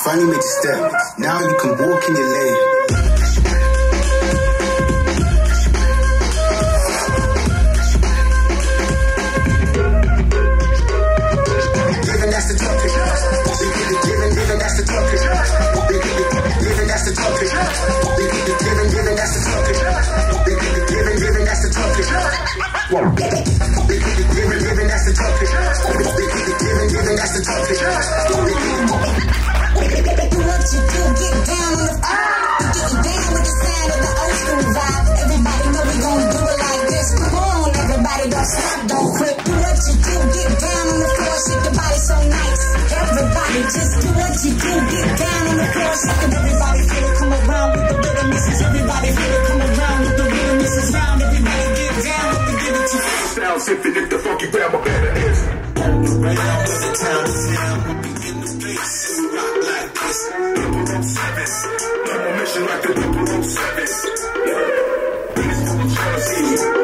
Finally made a step. Now you can walk in your lane. Living, that's the topic. Living, that's the topic. Living, that's the topic. Living, that's the topic. Living, that's the topic. Living, that's the topic. Living, that's the topic. What you do, get down on the floor. Get down with the sound of the old school vibe. Everybody know we gon' do it like this. Come on, everybody, don't stop, don't quit. Do what you do, get down on the floor. Shake your body so nice. Everybody just do what you do, get down on the floor. Shake it, everybody feel it, come around with the rhythm. This is everybody feel it, come around with the rhythm. This is round, everybody get down with the give it to you. Sounds if the funky grab a better is. Right now with the town is down. We in the place and we rock like this. 007. I'm on a mission like the 007. Peace to the Chelsea.